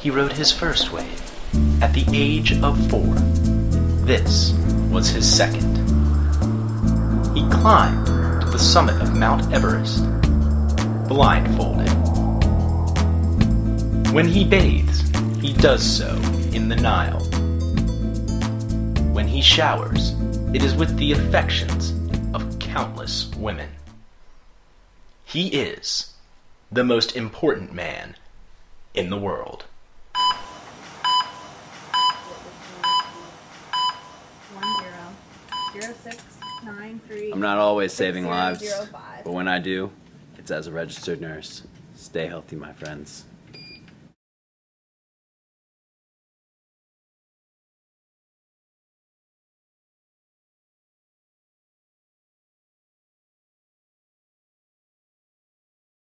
he rode his first wave at the age of 4. This was his second. He climbed to the summit of Mount Everest, blindfolded. When he bathes, he does so in the Nile. When he showers, it is with the affections of countless women. He is the most important man in the world. I'm not always saving lives, but when I do, it's as a registered nurse. Stay healthy, my friends.